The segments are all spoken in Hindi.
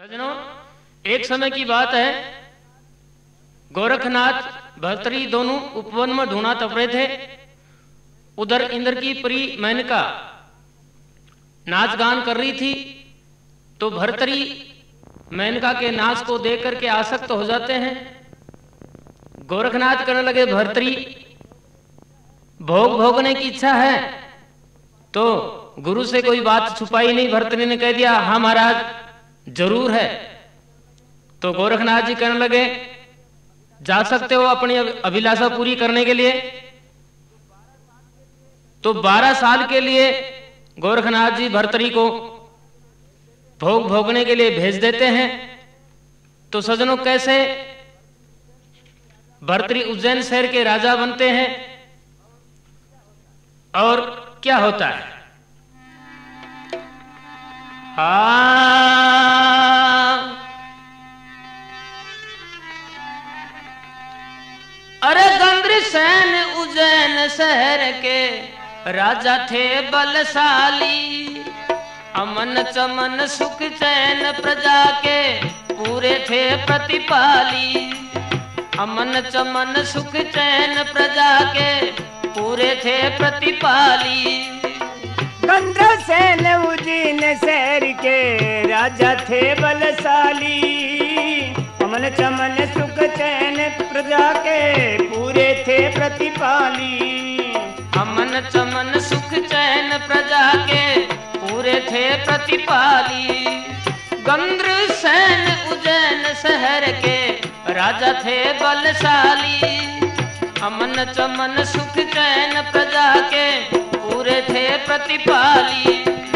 सज्जनों, एक समय की बात है, गोरखनाथ भर्तरी दोनों उपवन में ढूंढा तप रहे थे। उधर इंद्र की परी मेनका नाच गान कर रही थी, तो भर्तरी मेनका के नाच को देख करके आसक्त हो जाते हैं। गोरखनाथ कहने लगे, भर्तरी भोग भोगने की इच्छा है तो गुरु से कोई बात छुपाई नहीं। भर्तरी ने कह दिया, हाँ महाराज जरूर है। तो गोरखनाथ जी कहने लगे, जा सकते हो अपनी अभिलाषा पूरी करने के लिए। तो 12 साल के लिए गोरखनाथ जी भर्तरी को भोग भोगने के लिए भेज देते हैं। तो सज्जनों, कैसे भर्तरी उज्जैन शहर के राजा बनते हैं और क्या होता है। अरे गंद्रसेन उज्जैन शहर के राजा थे बलशाली, अमन चमन सुख चैन प्रजा के पूरे थे प्रतिपाली। अमन चमन सुख चैन प्रजा के पूरे थे प्रतिपाली। गंद्रसेन उज्जैन शहर के राजा थे बलशाली, अमन चमन सुख चैन प्रजा के पूरे थे प्रतिपाली। अमन चमन सुख चैन प्रजा के पूरे थे प्रतिपाली। गंद्रसेन उज्जैन शहर के राजा थे बलशाली, अमन चमन सुख चैन प्रजा के पूरे थे प्रतिपाली।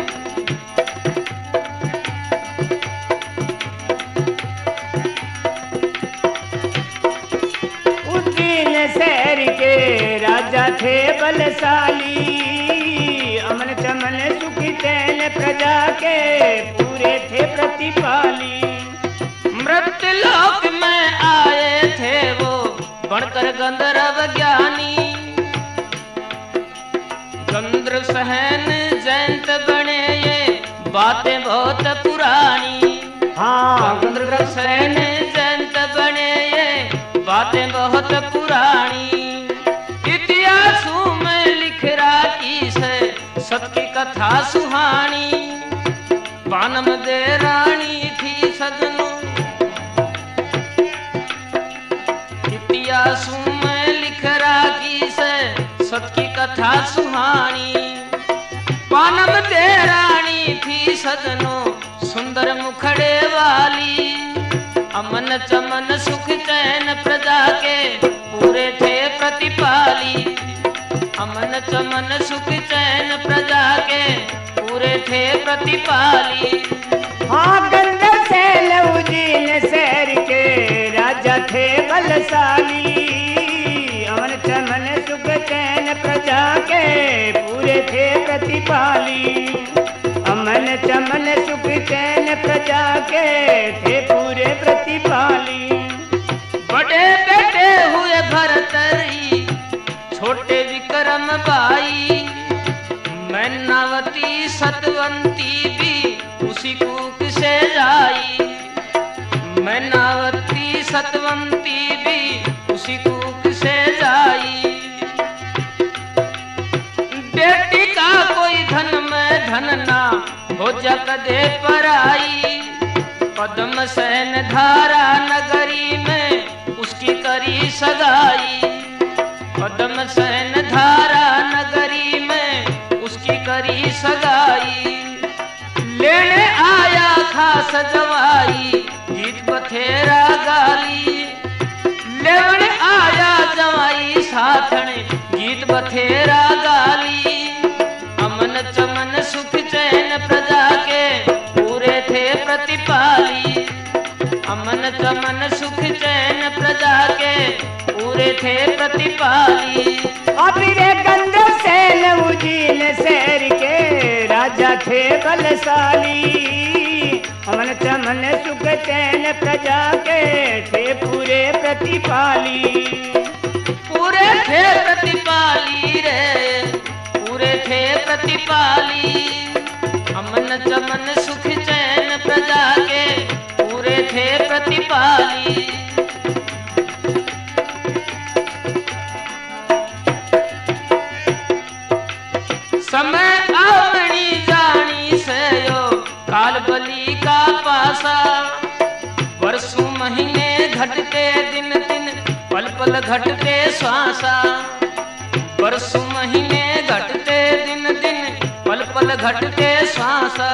उज्जैन शहर के राजा थे बलशाली, अमन चमन सुख चैन प्रजा के पूरे थे प्रतिपाली। मृत्युलोक में आए थे वो बनकर गंधर्व ज्ञानी, गंद्रसेन जयंत बने ये बातें बहुत पुरानी। हाँ, गंद्रसेन जयंत बने ये बातें बहुत पुरानी। इतिहासों में लिख राखी से सबकी कथा सुहानी। पानम दे रानी थी सजनों, इतिहासों में लिख राखी से सबकी कथा सुहानी। पानम दे रानी थी सजनों सुंदर मुखड़े वाली, अमन चमन सुख चैन प्रजा के पूरे थे प्रतिपाली। अमन चमन सुख चैन प्रजा के पूरे थे प्रतिपाली। हाँ, गंद्रसेन उज्जैन शहर के राजा थे बलशाली, अमन चमन सुख चैन प्रजा के पूरे थे प्रतिपाली। अमन चमन सुख चैन प्रजा के थे पूरे प्रतिपाली। बड़े बेटे हुए भरतरी, छोटे विक्रम बाई, मैनावती सतवंती भी उसी कूक से जाई। मैनावती सतवंती भी उसी कूक से जाई। बेटी का कोई धन में धन ना हो जग दे पराई। पद्मसेन धारा नगरी में उसकी करी सगाई। पद्मसेन धारा नगरी में उसकी करी सगाई। लेने आया खास जवाई, गीत बथेरा गाली। लेने आया जवाई साथने, गीत बथेरा गाली। अमन चमन सुख चैन प्रजा के पूरे थे प्रतिपाली। अमन चमन सुख चैन प्रजा के पूरे थे प्रतिपाली। अबीरे गंद्रसेन उज्जैन शहर के राजा थे बलशाली, अमन चमन सुख चैन प्रजा के थे पूरे प्रतिपाली। पूरे थे प्रतिपाली रे, पूरे थे प्रतिपाली। अमन चमन सुख चैन प्रजा के पल घटते श्वासा, बरसों महीने घटते दिन दिन, पल पल घटते श्वासा।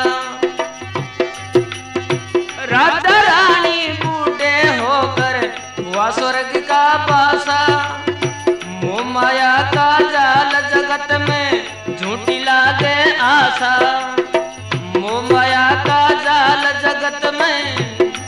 राधा रानी बूढ़े होकर हुआ स्वर्ग का पासा, मोह माया का जाल जगत में झूठी लागे आशा, मोह माया का जाल जगत में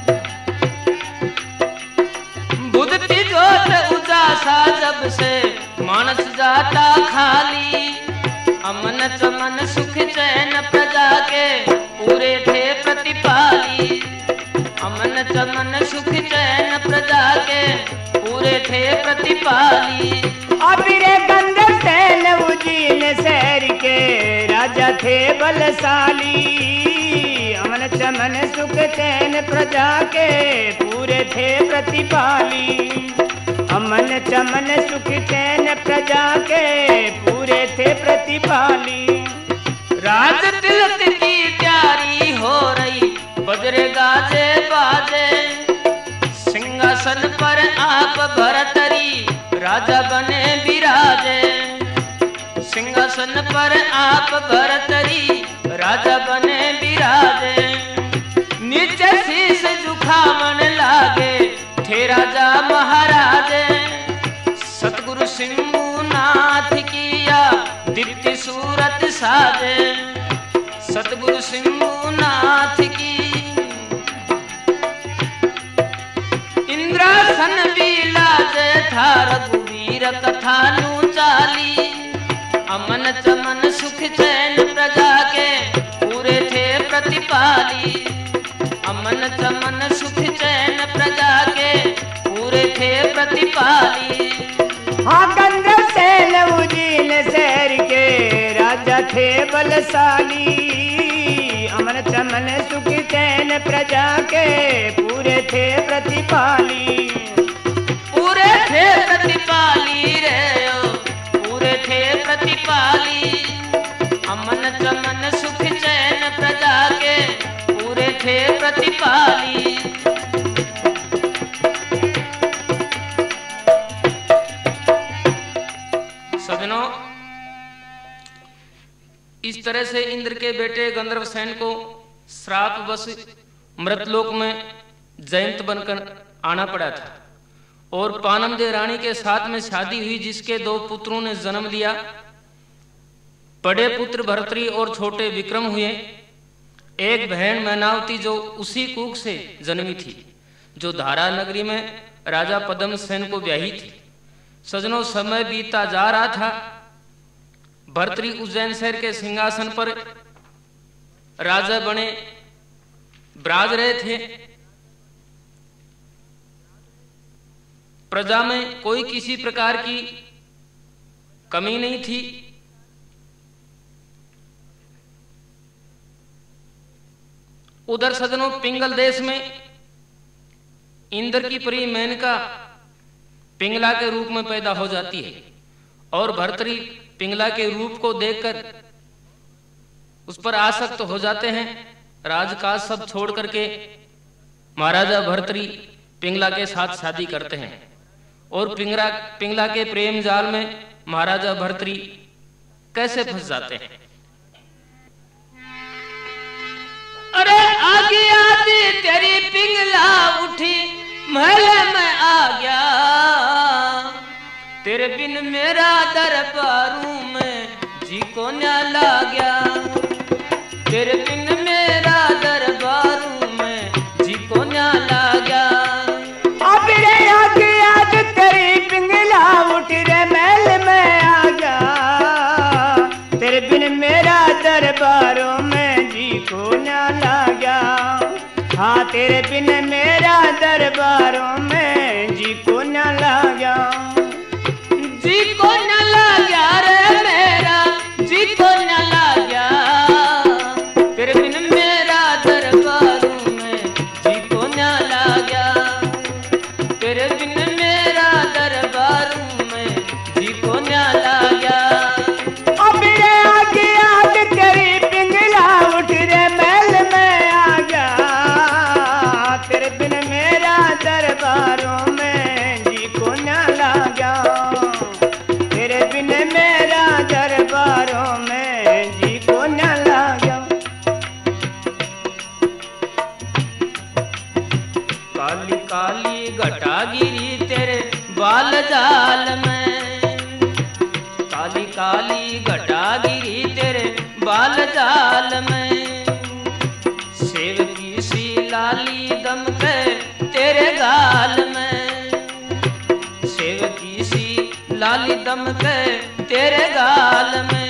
बुद्धि जोत उजासा, जब से मानस जाता खाली, अमन चमन सुख चैन प्रजा के पूरे थे प्रतिपाली, अमन चमन सुख चैन प्रजा के पूरे थे प्रतिपाली। अबिरे गंधर्व सेन उजीन शहर के राजा थे बलशाली, अमन चमन सुख चैन प्रजा के पूरे थे प्रतिपाली, अमन चमन सुख चैन प्रजा के पूरे थे प्रतिपाली। राज तिलक की तैयारी हो रही, बजरे गाजे बाजे, सिंहासन पर आप भरतरी राजा बने विराजे, सिंहासन पर आप भरतरी राजा बने विराजे। नीचे शीश झुकावन लागे थे राजा महाराजे, सतगुरु सिंहनाथ किया दीप्ति सूरत साजे, सतगुरु सिंहनाथ की इंद्रासन विलाजे था, रघुवीर कथा नू चाली, अमन चमन सुख चैन प्रजा के पूरे थे प्रतिपाली, अमन चमन सुख चैन प्रजा के पूरे थे प्रतिपाली। हाँ गंधर्व सेन उजीन शहर के राजा थे बलशाली, अमन चमन सुख चैन प्रजा के पूरे थे प्रतिपाली, पूरे थे प्रतिपाली रे ओ, पूरे थे प्रतिपाली, अमन चमन सुख चैन प्रजा के पूरे थे प्रतिपाली। सजनों, इस तरह से इंद्र के बेटे गंधर्व सेन को श्रापवश मृतलोक में जयंत बनकर आना पड़ा था, और पानमदे रानी के साथ में शादी हुई, जिसके 2 पुत्रों ने जन्म लिया। बड़े पुत्र भरतरी और छोटे विक्रम हुए। एक बहन मैनावती जो उसी कूक से जन्मी थी, जो धारा नगरी में राजा पद्म सेन को ब्याही थी। सजनों, समय बीता जा रहा था। भरतरी उज्जैन शहर के सिंहासन पर राजा बने विराज रहे थे। प्रजा में कोई किसी प्रकार की कमी नहीं थी। उधर सजनों, पिंगल देश में इंद्र की परी मेनका पिंगला के रूप में पैदा हो जाती है, और भरतरी पिंगला के रूप को देखकर उस पर आसक्त हो जाते हैं। राजकाज सब छोड़ करके महाराजा भरतरी पिंगला के साथ शादी करते हैं, और पिंगला के प्रेम जाल में महाराजा भरतरी कैसे फंस जाते हैं। अरे आगे आदि तेरी पिंगला उठी, महल में आ गया, तेरे बिन मेरा दरबारू में जी को न्याला गया, तेरे बिन मेरा दरबारू में जी को न्याला गया। अब रे आगे आज तेरी पिंगला उठ रे महल में आ गया, तेरे बिन मेरा दरबारों में जी को न्याला गया। हाँ, तेरे बिन मेरा दरबारों में जी को न्याला गया, जी को न्याला गया रे मेरा, जी को न्याला गया, तेरे बिन मेरा दरबारों में जी को न्याला गया, तेरे बिन मेरा दरबारों में जी को न्याला गया। अब रे आगे आज तेरी पिंगला उठ रे महल में आ गया, तेरे बिन मेरा दरबारों में जी को न्याला काली काली घटा गिरी तेरे बाल जाल में, काली काली घटा गिरी तेरे बाल जाल में, सेव की सी लाली दमके तेरे गाल में, सेव की सी लाली दमके तेरे गाल में,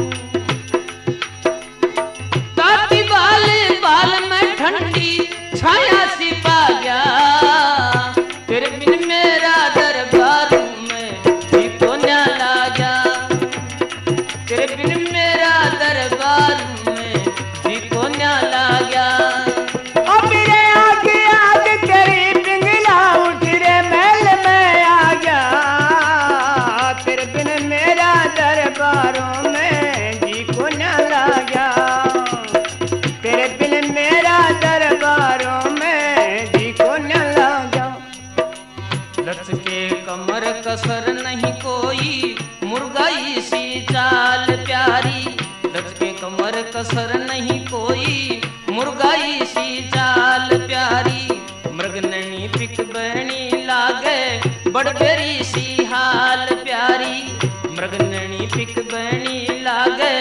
ताती बाल बाल में ठंडी छाया सी पा गया, तेरे बिन मेरा दरबार में जी को न्या लागा, तेरे बिन मेरा दरबार में जी को न्या लागा। अब रे आगे आगे तेरी पिंगला उठ रे महल में आ गया, तेरे बिन मेरा दरबारों में जी को न्या लागा, तेरे बिन मेरा दरबारों में जी को न्या लागा। लचके कमर कसर नहीं कोई मुर्गाई सी चाल प्यारी, लचके कमर कसर नहीं कोई मुर्गाई सी चाल प्यारी, मृगननी पिक बहनी लागे बड़बेरी सी हाल प्यारी, मृगननी पिक बहनी लागे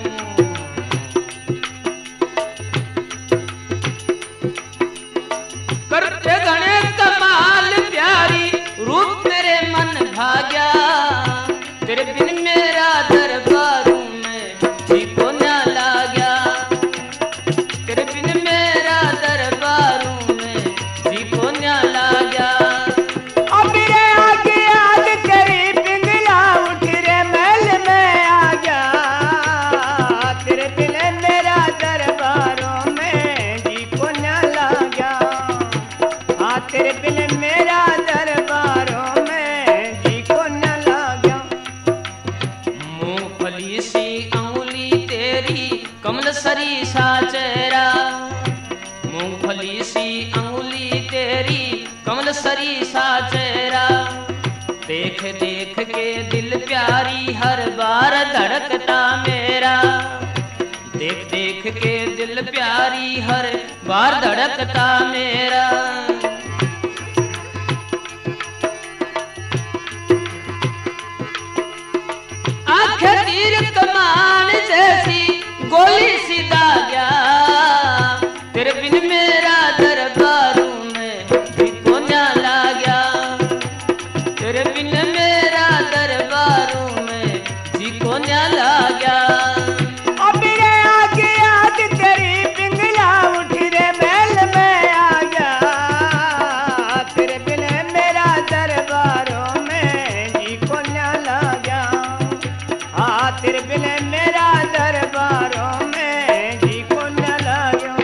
करते गणे कमाल प्यारी, रूप मेरे मन भाग्या, तेरे बिन मेरा दरबारों में जी को न्या लागा, तेरे बिन मेरा दरबारों में जी को न्या लागा। अब रे आगे आगे तेरी पिंगला उठ रे महल में आ गया, तेरे बिन मेरा दरबारों में जी को न्या लागा, हाँ तेरे बिन मेरा दरबारों में जी को न्या लागा। मूंगफली सी अंगुली तेरी कमल सरी सा चेहरा, मूंगफली सी अंगुली तेरी कमल सरी सा चेहरा, देख देख के दिल प्यारी हर बार धड़कता मेरा, देख देख के दिल प्यारी हर बार धड़कता मेरा, आंखें तीर कमान जैसी गोली सीधा गया, तेरे बिन मेरा दरबारों में जी को न्या लागा, तेरे बिन मेरा दरबारों में जी को न्या लागा। अब रे आगे आगे तेरी पिंगला उठ रे महल में आ गया, तेरे बिन मेरा दरबारों में जी को न्या लागा, हाँ तेरे बिन मेरा दरबारों में जी को न्या लागा।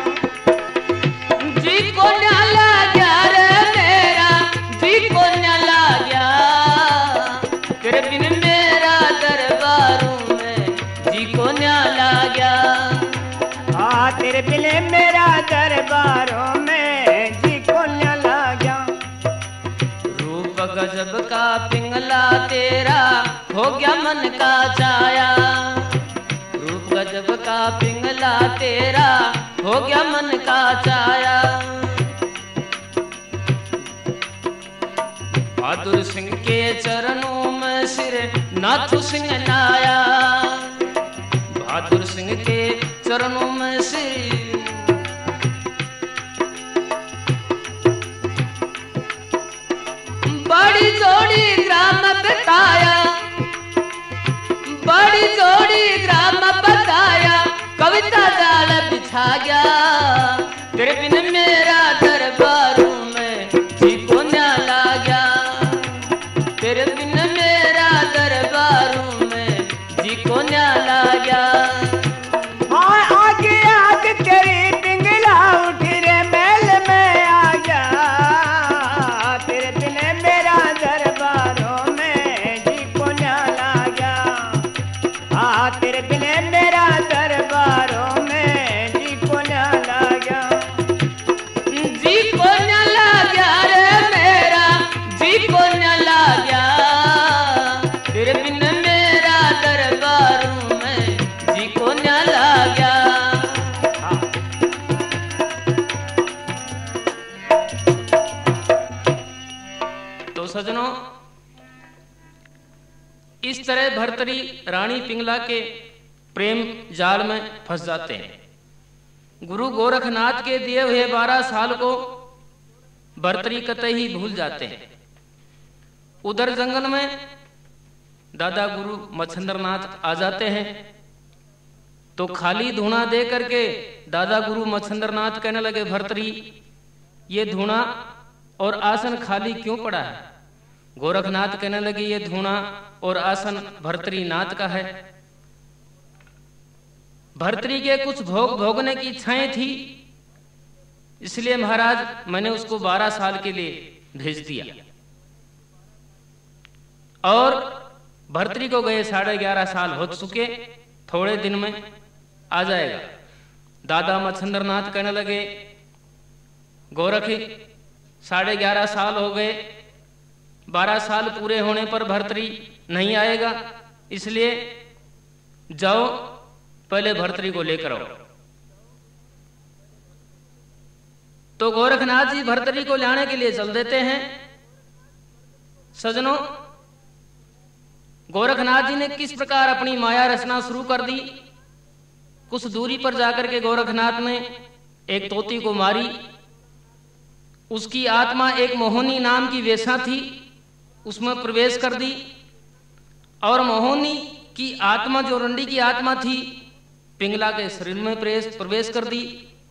जी को न्या लागा रे मेरा जी को न्या लागा, तेरे बिन मेरा दरबारों में जी को न्या लागा, हाँ तेरे बिन मेरा दरबारों में जी को न्या लागा। रूप गजब का पिंगला तेरा हो गया मन का छाया, रूप गजब का पिंगला तेरा हो गया मन का छाया, बहादुर सिंह के चरणों में सिर नाथू सिंह नाया, बहादुर सिंह के चरणों में सिर बड़ी जोड़ी ग्राम बताया, बड़ी जोड़ी ग्राम बताया, कविता जाल बिछा गया, तेरे बिन मेरा दरबारों में जी को न्या लागा, तेरे बिन मेरा दरबारों में जी को न्या लागा। हाँ आगे आगे तो सजनों, इस तरह भर्तरी रानी पिंगला के प्रेम जाल में फंस जाते हैं। गुरु गोरखनाथ के दिए हुए 12 साल को भर्तरी कतई भूल जाते हैं। उधर जंगल में दादा गुरु मच्छंद्रनाथ आ जाते हैं, तो खाली धूना दे करके दादा गुरु मच्छंद्रनाथ कहने लगे, भर्तरी ये धूना और आसन खाली क्यों पड़ा है? गोरखनाथ कहने लगे, ये धूना और आसन भर्तरी नाथ का है। भर्तरी के कुछ भोग भोगने की इच्छाएं थी, इसलिए महाराज मैंने उसको 12 साल के लिए भेज दिया। और भर्तरी को गए 11.5 साल हो चुके, थोड़े दिन में आ जाएगा। दादा मच्छंद्रनाथ कहने लगे, गोरख 11.5 साल हो गए, 12 साल पूरे होने पर भर्तरी नहीं आएगा, इसलिए जाओ पहले भर्तरी को लेकर आओ। तो गोरखनाथ जी भर्तरी को लाने के लिए चल देते हैं। सजनों, गोरखनाथ जी ने किस प्रकार अपनी माया रचना शुरू कर दी। कुछ दूरी पर जाकर के गोरखनाथ ने एक तोती को मारी। उसकी आत्मा एक मोहनी नाम की वेश्या थी, उसमें प्रवेश कर दी। और मोहनी की आत्मा, जो रंडी की आत्मा थी, पिंगला के शरीर में प्रवेश कर दी।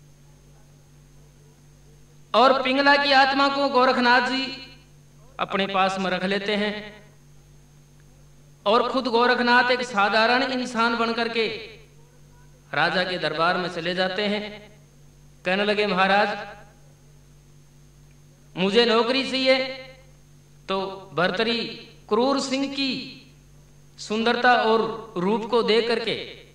और पिंगला की आत्मा को गोरखनाथ जी अपने पास में रख लेते हैं। और खुद गोरखनाथ एक साधारण इंसान बनकर के राजा के दरबार में चले जाते हैं। कहने लगे, महाराज मुझे नौकरी चाहिए। तो भर्तरी क्रूर सिंह की सुंदरता और रूप को देख करके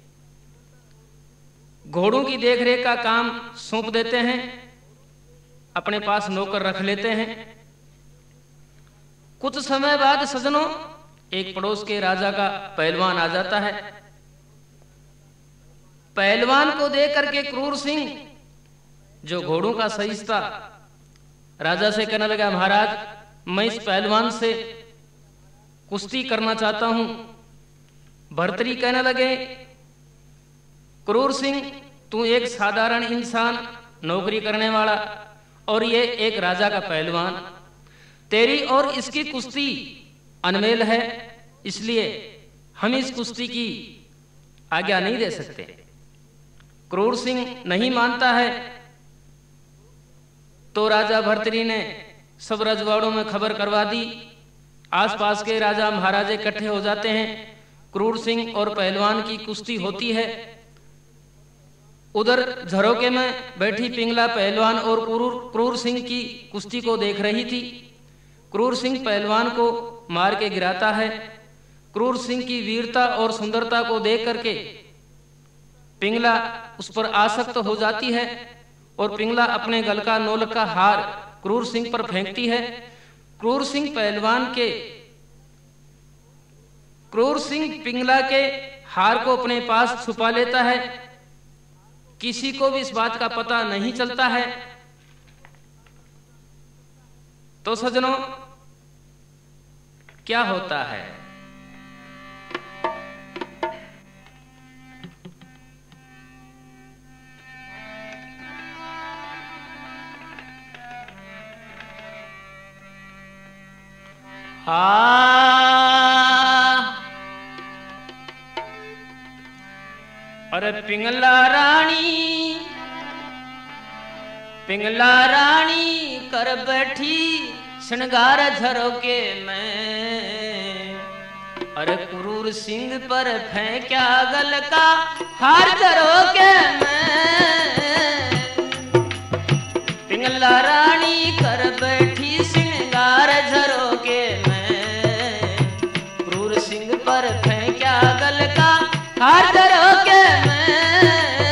घोड़ों की देखरेख का काम सौंप देते हैं, अपने पास नौकर रख लेते हैं। कुछ समय बाद सजनों, एक पड़ोस के राजा का पहलवान आ जाता है। पहलवान को देख करके क्रूर सिंह, जो घोड़ों का सहिष्ठा, राजा से कहने लगा, महाराज मैं इस पहलवान से कुश्ती करना चाहता हूं। भर्तरी कहने लगे, क्रूर सिंह तू एक साधारण इंसान, नौकरी करने वाला, और ये एक राजा का पहलवान, तेरी और इसकी कुश्ती अनमेल है, इसलिए हम इस कुश्ती की आज्ञा नहीं दे सकते। क्रूर सिंह नहीं मानता है। तो राजा भर्तरी ने सब रजवाड़ों में खबर करवा दी। आसपास के राजा महाराजे इकट्ठे हो जाते हैं। क्रूर सिंह और पहलवान की कुश्ती होती है। उधर झरोके में बैठी पिंगला पहलवान और क्रूर सिंह की कुश्ती को देख रही थी। क्रूर सिंह पहलवान को मार के गिराता है। क्रूर सिंह की वीरता और सुंदरता को देख करके पिंगला उस पर आसक्त हो जाती है और पिंगला अपने गल का नौलख का हार क्रूर सिंह पर फेंकती है। क्रूर सिंह पिंगला के हार को अपने पास छुपा लेता है। किसी को भी इस बात का पता नहीं चलता है। तो सजनों, क्या होता है? अरे पिंगला रानी कर बैठी श्रृंगार झरोके में। अरे क्रूर सिंह पर फेंका गल का हार झरोके में। पिंगला रानी कर बैठी श्रृंगार झरोके में। क्रूर सिंह पर फेंका गल का हार झरोके में।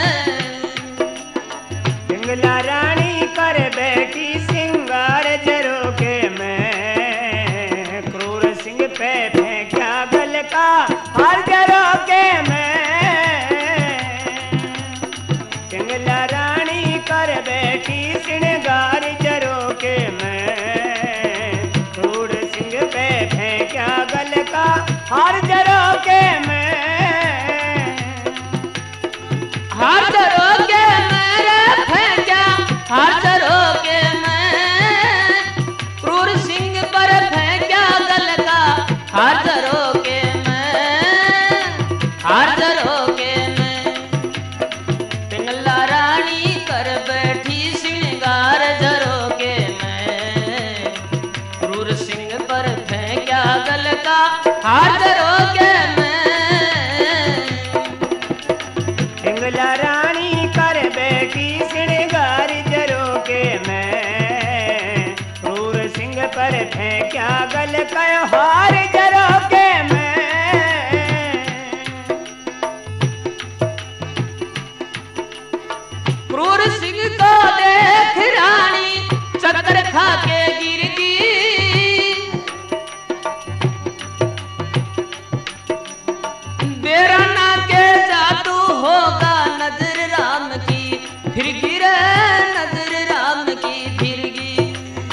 पिंगला रानी कर बैठी सिंगार झरोके में। क्रूर सिंह पे फेंका गल का हार झरोके में। पिंगला रानी कर बैठी श्रृंगार झरोके में। क्रूर हार जरो के मैं हार जरो के मेरे फेंका हार जरो के मैं क्रूर सिंह पर फेंका गल का हार जरो के मैं हार जरो के मैं पिंगला रानी कर बैठी श्रृंगार जरो के मैं क्रूर सिंह पर फेंका गल का हार जरो के पिंगला रानी कर बैठी श्रृंगार जरो के मैं क्रूर सिंह पर फेंक्या गल का हार जरो के मैं क्रूर सिंह को देख रानी चक्कर खा के गिर गई बेराना के जादू होगा नजर राम की फिर गिरे नजर राम की फिर गी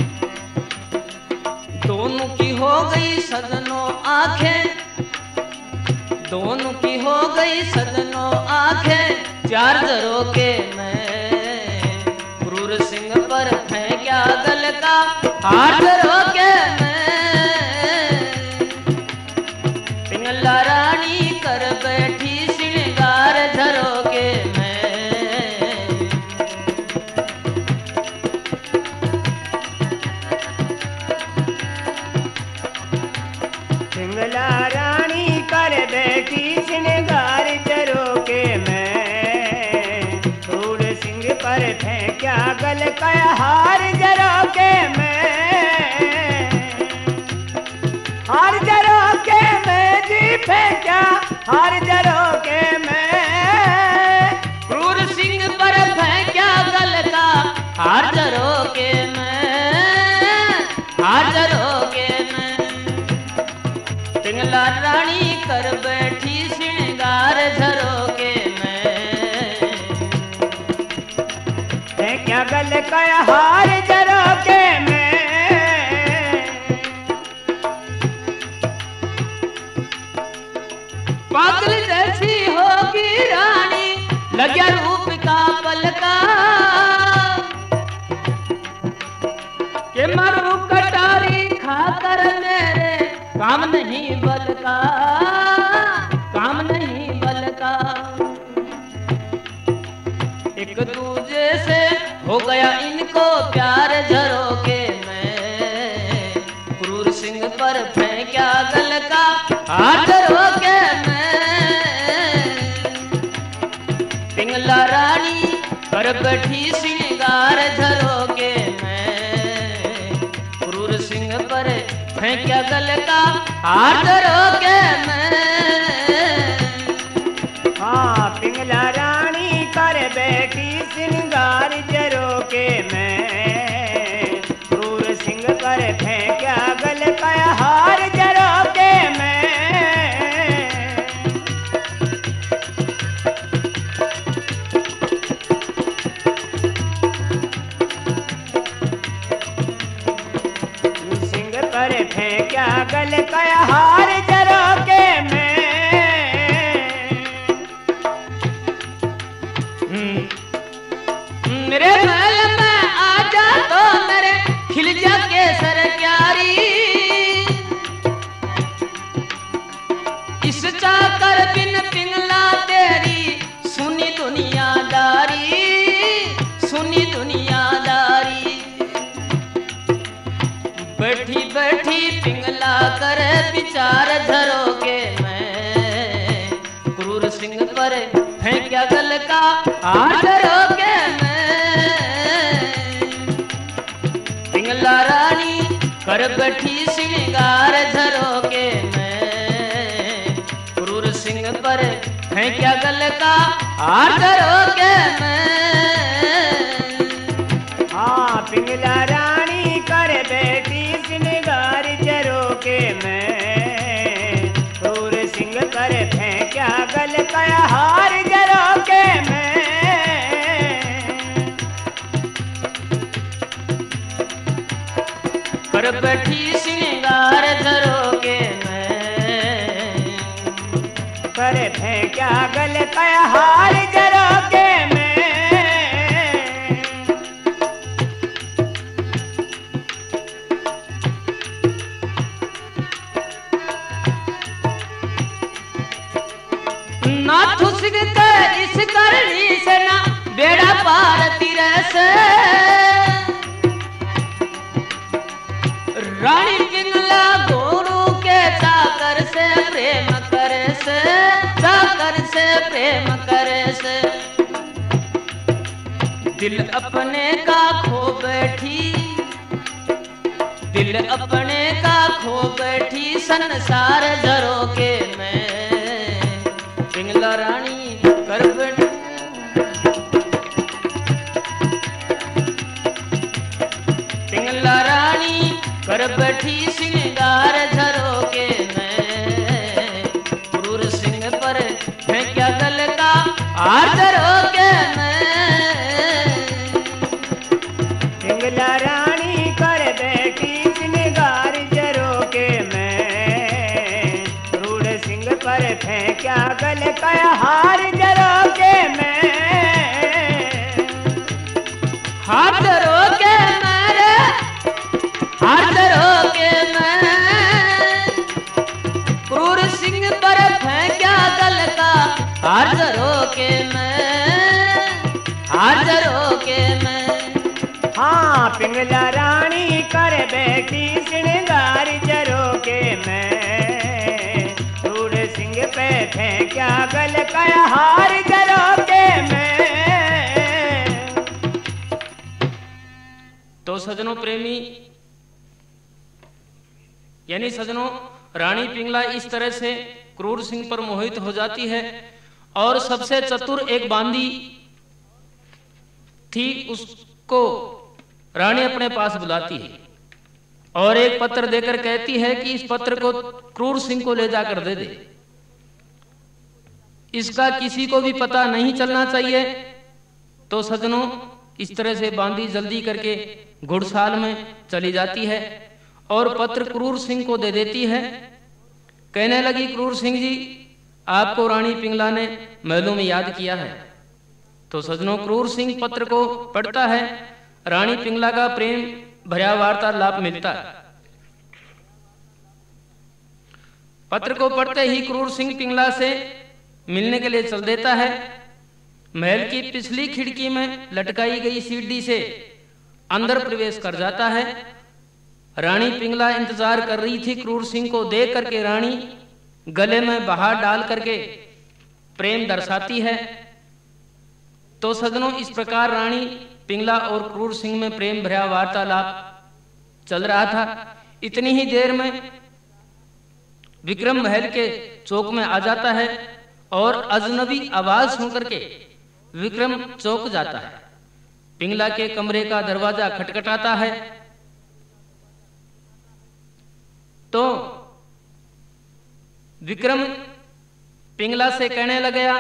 दोनों की हो गई सदनों आंखें दोनों की हो गई सदनों आंखें चार जरो के मैं क्रूर सिंह पर फेंका गल का हार जरो के मैं पिंगला रानी कर बैठी श्रृंगार झरो के मैं पिंगला रानी कर बैठी श्रृंगार जरो के मैं क्रूर सिंह पर फेंक्या गल का हार जरो के मैं हार जरो के मैं जी फेंक्या हार जरो के मैं क्रूर सिंह पर फेंका गल का हार जरो के मैं हार जरो के मैं पिंगला रानी कर बैठी श्रृंगार झरो के मैं फेंक्या गल का हार जरो के मैं पागल जैसी होगी रानी लग्या रूप का पलका के मरू कटारी खाकर मेरे काम नहीं बल का काम नहीं बल का एक दूजे से हो गया इनको प्यार झरो के मैं क्रूर सिंह पर फेंका गल का हार झरो के पिंगला रानी कर बैठी श्रृंगार झरो के मैं क्रूर सिंह पर फेंक्या गल का हार झरो के मैं हाँ पिंगला रानी कर बैठी श्रृंगार जरो के मैं क्रूर सिंह पर फेंक्या गल का हार जरो के मैं पर फेंक्या गल का हार जरो के मैं मेरे महल में आ जा तो मेरे खिल जा केसर क्यारी इस चाकर बिन पिंगला तेरी सुनी दुनियादारी सुनी दुनियादारी बैठी बैठी पिंगला कर विचार झरो के मैं क्रूर सिंह पर फेंक्या गल का हार झरो के मैं पिंगला रानी कर बैठी श्रृंगार झरो के मैं क्रूर सिंह पर फेंक्या गल का हार झरो के मैं हाँ पिंगला रानी कर बैठी श्रृंगार जरो के मैं क्रूर सिंह पर फेंक्या गल का हार जरो के मैं कर बैठी श्रृंगार झरो के मैं क्या गल कया हार जरो के मैं ना थुसक कर इस करनी से ना बेड़ा पार तिरस रानी पिंगला गोरू के चाकर से प्रेम करे से चाकर से प्रेम करे से दिल अपने का खो बैठी दिल अपने का खो बैठी संसार झरोके में पिंगला रानी कर बैठी पिंगला रानी कर बैठी सिंगार झरोके में क्रूर सिंह पर है क्या गल का हार झरोके में पिंगला रानी कर बैठी सिंगार झरोके में क्रूर सिंह पर है क्या गल कया हार झरोके में हार झरोके मेरे हार झरोके में क्रूर सिंह पर फेंक्या गल का हार झरोके में हार झरोके में हाँ पिंगला रानी कर बैठी सिंगार झरोके में क्रूर सिंह पे फेंक्या गल कया हार झरोके में। तो सजनों प्रेमी यानी सजनों रानी पिंगला इस तरह से क्रूर सिंह पर मोहित हो जाती है और सबसे चतुर एक बांदी थी उसको रानी अपने पास बुलाती है और एक पत्र देकर कहती है कि इस पत्र को क्रूर सिंह को ले जाकर दे दे इसका किसी को भी पता नहीं चलना चाहिए। तो सजनों इस तरह से बांदी जल्दी करके घुड़साल में चली जाती है और पत्र क्रूर सिंह को दे देती है। कहने लगी क्रूर सिंह जी आपको रानी पिंगला ने महलों में याद किया है। तो सजनों क्रूर सिंह पत्र को पढ़ता है, रानी पिंगला का प्रेम भरा वार्तालाप मिलता है। पत्र को पढ़ते ही क्रूर सिंह पिंगला से मिलने के लिए चल देता है। महल की पिछली खिड़की में लटकाई गई सीढ़ी से अंदर प्रवेश कर जाता है। रानी पिंगला इंतजार कर रही थी क्रूर सिंह को। देख करके रानी गले में बहार डाल करके प्रेम दर्शाती है। तो सजनों इस प्रकार रानी पिंगला और क्रूर सिंह में प्रेम भरा वार्तालाप चल रहा था। इतनी ही देर में विक्रम महल के चौक में आ जाता है और अजनबी आवाज सुन करके विक्रम चौक जाता है। पिंगला के कमरे का दरवाजा खटखटाता है। तो विक्रम पिंगला से कहने लगा,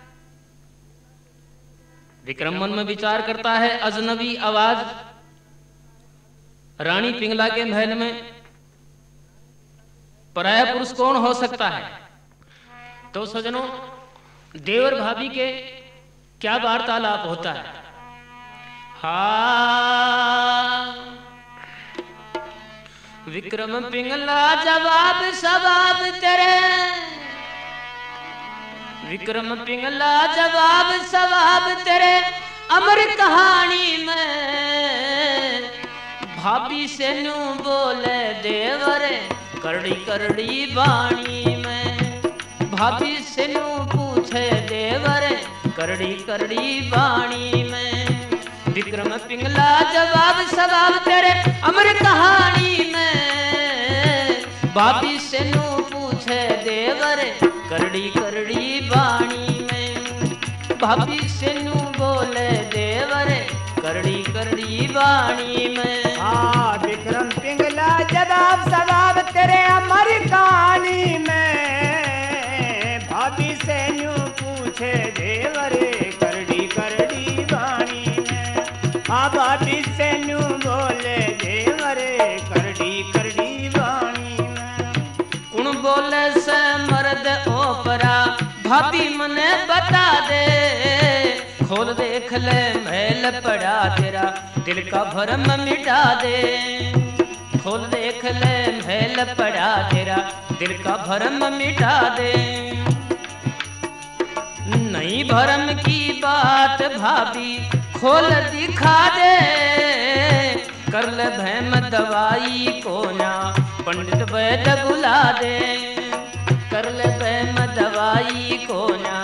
विक्रम मन में विचार करता है अजनबी आवाज रानी पिंगला के महल में पराया पुरुष कौन हो सकता है। तो सजनों देवर भाभी के क्या वार्तालाप होता है। विक्रम पिंगला जवाब सवाब तेरे, विक्रम पिंगला जवाब सवाब तेरे अमर कहानी में भाभी से नू बोले देवर करड़ी करड़ी बाणी में, भाभी से नू पूछे देवर करड़ी करड़ी बाणी में। विक्रम पिंगला जवाब सवाब तेरे अमर कहानी में भाभी से नू पूछे देवर करड़ी करड़ी बाणी में, भाभी से नू बोले देवर करड़ी करड़ी बाणी में। हाँ विक्रम पिंगला जवाब सवाब तेरे अमर कहानी में भाभी से नू पूछे देवर करड़ी करड़ी बाणी में, हाँ भाभी से नू बोले देवर करड़ी करड़ी बाणी में। कुण बोले से मर्द ओपरा भाभी मने महल पड़ा तेरा दिल का भरम मिटा दे। खोल देख ले महल पड़ा तेरा दिल का भरम मिटा दे। नहीं भरम की बात भाभी खोल दिखा दे। कर ले भैम दवाई को ना पंडित वैद बुला दे। कर ले भैम दवाई को ना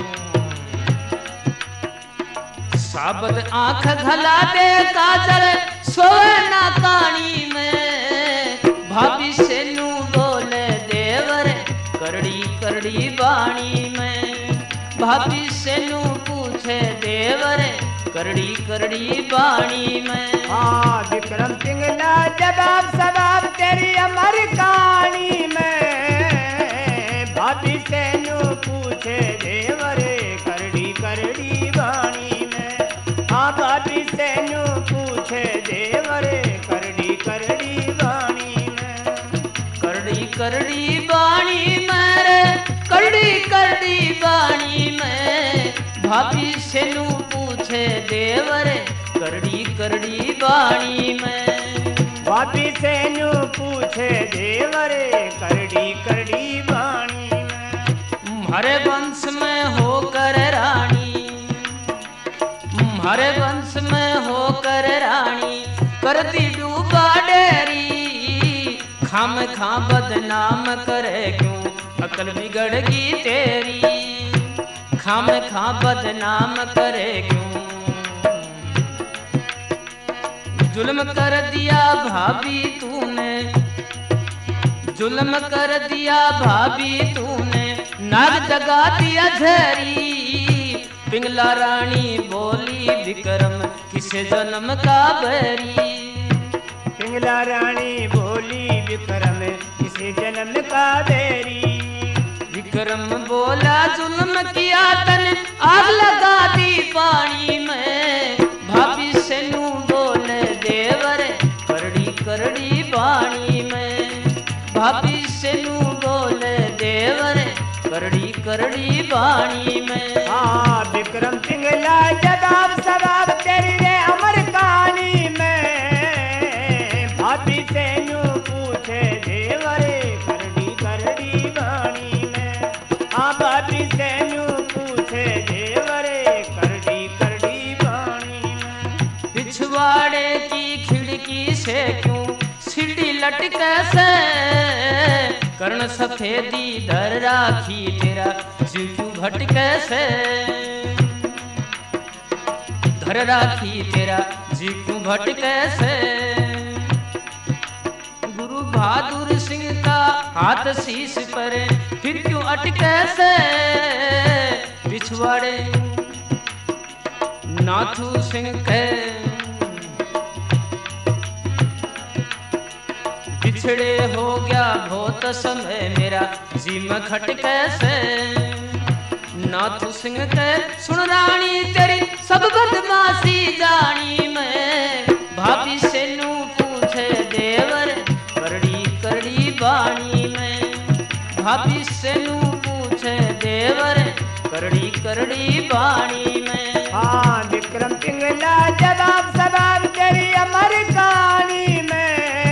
साबत आंख घला दे। काजल सोए ना कानी में भाभी से नू बोले देवर करड़ी करड़ी बाणी में। भाभी से नू पूछे देवर करड़ी करड़ी बाणी में। हाँ विक्रम पिंगला जवाब सवाब तेरी अमर कहानी में। भाभी से नू पूछे देवर करड़ी करड़ी बाणी में। हाँ भाभी से नू पूछे देवर करड़ी करड़ी बाणी में। करड़ी करड़ी बाणी में रे करड़ी करड़ी बाणी में। भाभी से नू पूछे देवर करड़ी करड़ी बाणी में। भाभी से नू पूछे देवर करड़ी करड़ी बाणी में। हरे वंश में होकर रानी हरे वंश में होकर रानी करती डूबा डेरी। खाम खा बदनाम करे क्यों अकल बिगड़गी तेरी। खाम खा बदनाम करे क्यों। जुल्म कर दिया भाभी तूने जुल्म कर दिया भाभी तूने नाग जगा दिया झरी। पिंगला रानी बोली विक्रम किसे जन्म का बैरी। पिंगला रानी बोली विक्रम किसे जन्म का बैरी। विक्रम बोला जुल्म किया तन आग लगा दी पानी में। भाभी से नू बोले देवर करड़ी करड़ी बाणी में। भाभी से नू बोले देवर करड़ी करड़ी बाणी में। हाँ विक्रम पिंगला जवाब सवाब तेरी रे अमर कहानी में। भाभी से नू पूछे देवर करड़ी करड़ी बाणी में। हाँ भाभी से नू पूछे देवर करड़ी करड़ी बाणी में। पिछवाड़े की खिड़की से क्यों सीढ़ी लटके से। कर्ण सफेदी धर राखी तेरा जी क्यों भटके से। धर राखी तेरा जी क्यों भटके से। गुरु बहादुर सिंह का हाथ शीश पर फिर क्यों अटके से। पिछवाड़े नाथू सिंह के बिछड़े हो गया बहुत समय मेरा जीम खटके से। नाथू सिंह के सुन रानी तेरी सब बदमाशी जानी मैं। भाभी से नू पूछे देवर करड़ी करड़ी बाणी में। भाभी से नू पूछे देवर करड़ी करड़ी बाणी में। हाँ विक्रम पिंगला जवाब सवाब तेरी अमर कहानी में।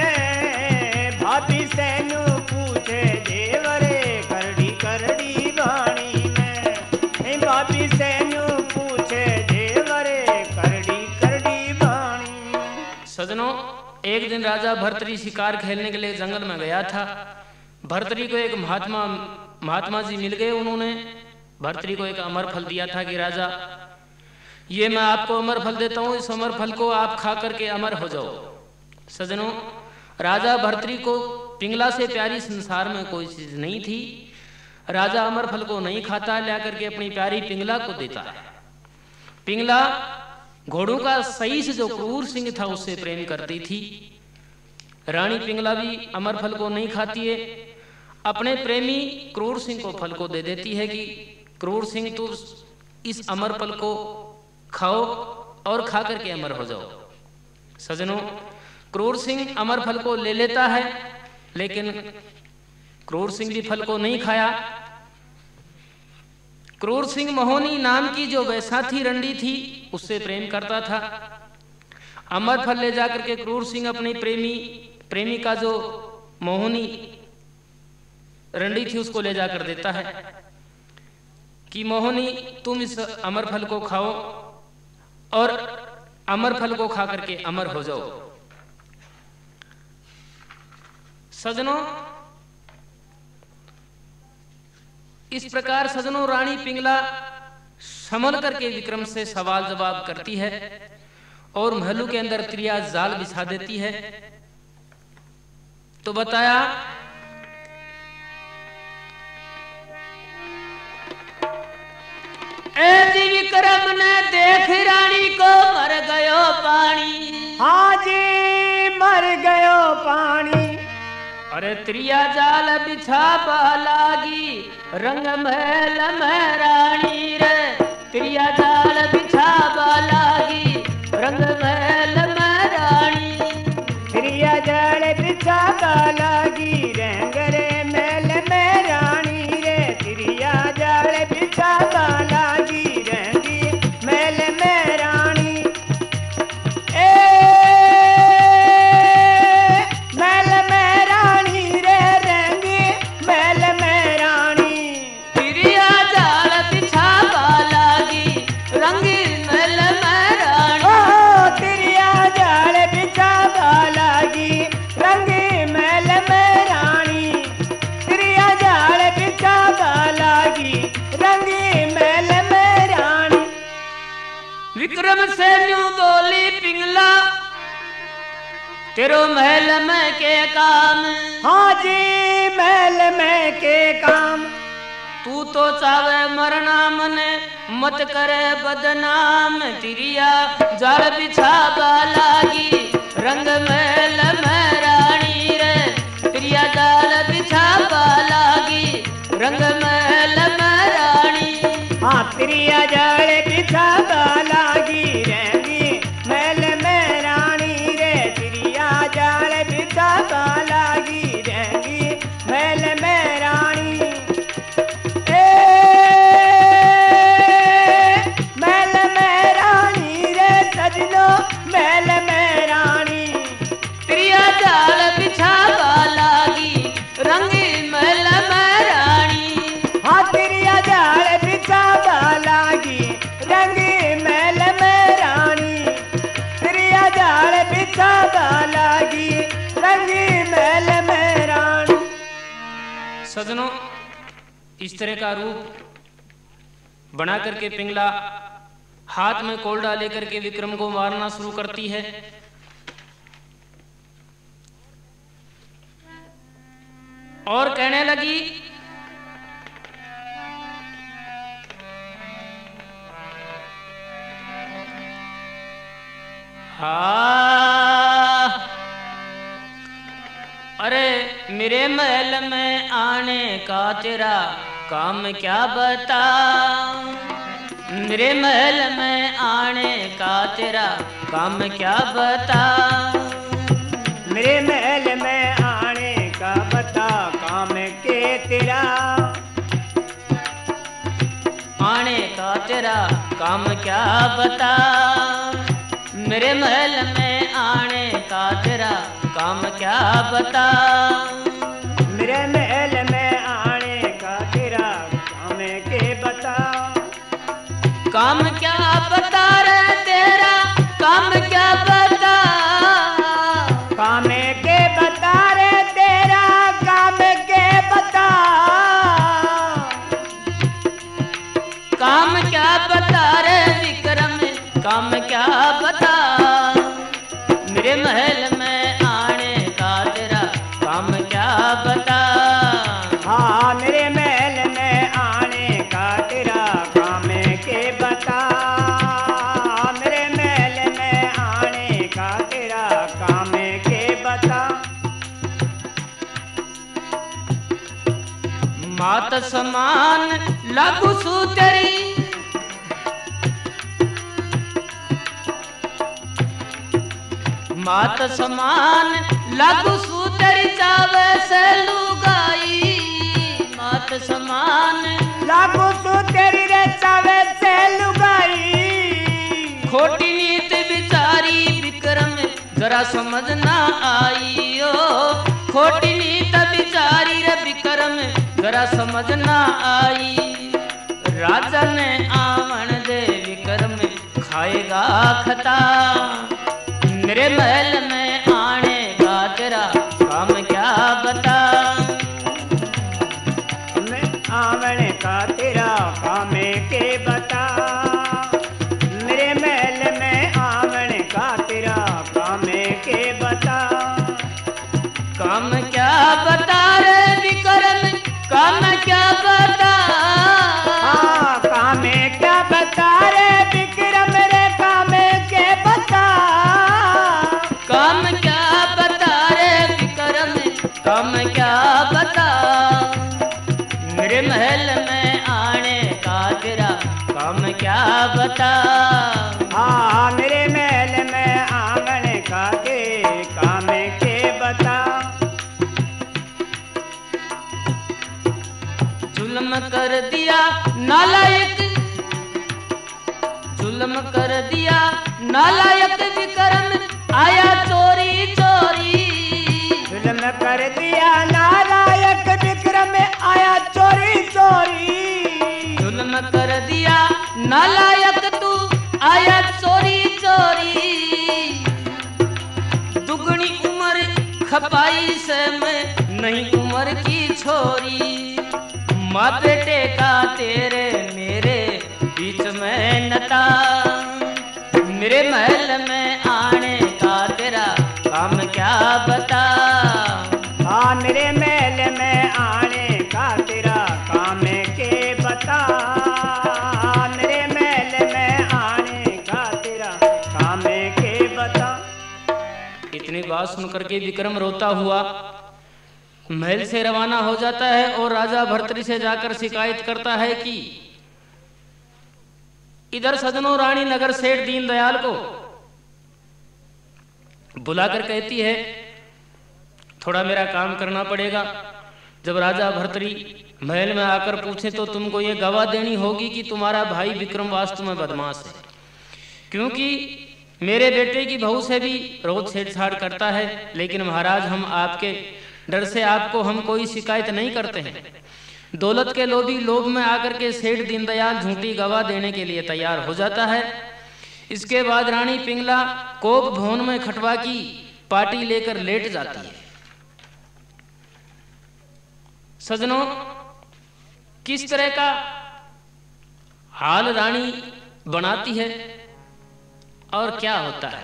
भाभी से नू पूछे देवर करड़ी करड़ी बाणी में। भाभी से नू पूछे देवर करड़ी करड़ी बाणी में। सजनों एक दिन राजा भर्तरी शिकार खेलने के लिए जंगल में गया था। भर्तरी को एक महात्मा जी मिल गए। उन्होंने भर्तरी को एक अमर फल दिया था कि राजा ये मैं आपको अमर फल देता हूँ, इस अमर फल को आप खा करके अमर हो जाओ। सजनों राजा भर्तरी को पिंगला से प्यारी संसार में कोई चीज नहीं थी। राजा अमर फल को नहीं खाता, ला करके अपनी प्यारी पिंगला को देता है। पिंगला घोड़ों का सही से जो क्रूर सिंह था उससे प्रेम करती थी। रानी पिंगला भी अमर फल को नहीं खाती है, अपने प्रेमी क्रूर सिंह को फल को दे देती है कि क्रूर सिंह तू इस अमर फल को खाओ और खा करके अमर हो जाओ। सजनों क्रूर सिंह अमर फल को ले लेता है, लेकिन क्रूर सिंह भी फल को नहीं खाया। क्रूर सिंह मोहनी नाम की जो वैसाथी रंडी थी उससे प्रेम करता था। अमर फल ले जाकर के क्रूर सिंह अपनी प्रेमी का जो मोहनी रंडी थी उसको ले जाकर देता है कि मोहनी तुम इस अमर फल को खाओ और अमर फल को खा करके अमर हो जाओ। सजनों, इस प्रकार सजनों रानी पिंगला संभल करके विक्रम से सवाल जवाब करती है और महलों के अंदर त्रिया जाल बिछा देती है। तो बताया जी विक्रम ने देख रानी को मर गयो पानी। हाँ जी मर गयो पानी। अरे त्रिया जाल बिछा लागी रंग महल में रानी रे। त्रिया जाल बिछा लागी रंग महल में रानी। त्रिया जाल बिछा लागी रंग रे महल में रानी रे। त्रिया जाल बिछा लागी रंगी महल में रानी। महल में रानी रे रंगी महल में रानी। त्रिया जाल बिछा लागी रंगी महल में रानी। ओ त्रिया जाल बिछा लागी रंगी महल में रानी। त्रिया जाल बिछा लागी रंगी महल में रानी। विक्रम से यूं बोली पिंगला तेरो महल में के काम। हाँ जी महल में के काम। तू तो चावे मरना मने मत करे बदनाम। त्रिया जाल बिछा लागी रंग महल में रानी रे। त्रिया जाल बिछा लागी रंग महल में रानी। हाँ त्रिया जाल बिछा लागी रंगी महल में रानी रे। त्रिया जाल बिछा लागी रंगी महल में रानी। महल में रानी रे सजनो महल में रानी। त्रिया जाल बिछा लागी रंगी महल में रानी। हाँ त्रिया जाल बिछा लागी रंगी महल में रानी। त्रिया जाल बिछा लागी रंगी महल में रानी। सजनों, इस तरह का रूप बना करके पिंगला हाथ में कोल्डा लेकर के विक्रम को मारना शुरू करती है। और कहने लगी हाँ अरे मेरे महल में आने का तेरा काम क्या बता। मेरे महल में आने का तेरा काम क्या बता। मेरे महल में आने का बता काम के तेरा। आने का तेरा काम क्या बता। मेरे महल में आने का तेरा काम क्या बता। मेरे महल में आने का तेरा काम के बता। काम क्या बता रे तेरा काम क्या बता। काम के बता रे तेरा काम के बता। काम क्या बता रे विक्रम काम क्या बता। मेरे महल में आने का तेरा काम क्या बता। हाँ मेरे महल में आने का तेरा काम के बता। मेरे महल में आने का तेरा काम के बता। मात समान लागू सू तेरी। मात समान लागू सू तेरी चावे से लुगाई। मात समान लागू सू तेरी रे जरा समझ ना आईयो, खोटी नीत बिचारी रे विक्रम जरा समझ ना आई। राजा ने आवन दे विक्रम खाएगा खता, मेरे महल में आने का तेरा काम क्या बता। आवन का तेरा काम के बता, मेरे महल में आवन का तेरा काम के बता। काम क्या बता रे विक्रम, काम क्या बता। हाँ, काम क्या बता रे विक्रम रे, काम के बता। काम क्या बता रे विक्रम, काम क्या बता। मेरे महल में आने का तेरा काम क्या बता। हाँ, मेरे महल में आंगन का के काम के बता। जुल्म कर दिया नालायक, जुल्म कर दिया नालायक विक्रम आया चोरी चोरी। जुल्म कर दिया नालायक विक्रम आया चोरी चोरी। जुल्म कर दिया नालायक तू आया चोरी चोरी। दुगनी उम्र खपाई से मैं नहीं उम्र की छोरी। माँ बेटे का तेरे मेरे बीच में नता, मेरे महल में आने का तेरा काम क्या बता। हाँ, मेरे महल में आने का तेरा काम के बता। मेरे महल में आने का तेरा काम के बता। इतनी बात सुनकर के विक्रम रोता हुआ महल से रवाना हो जाता है और राजा भर्तृ से जाकर शिकायत करता है कि इधर सजनों रानी नगर सेठ दीनदयाल को बुलाकर कहती है थोड़ा मेरा काम करना पड़ेगा। जब राजा भर्तृ महल में आकर पूछे तो तुमको ये गवाह देनी होगी कि तुम्हारा भाई विक्रम वास्तव में बदमाश है, क्योंकि मेरे बेटे की बहू से भी रोज छेड़छाड़ करता है, लेकिन महाराज हम आपके डर से आपको हम कोई शिकायत नहीं करते हैं। दौलत के लोभी लोभ में आकर के सेठ दीनदयाल झूठी गवाह देने के लिए तैयार हो जाता है। इसके बाद रानी पिंगला कोप भवन में खटवा की पार्टी लेकर लेट जाती है। सजनों, किस तरह का हाल रानी बनाती है और क्या होता है।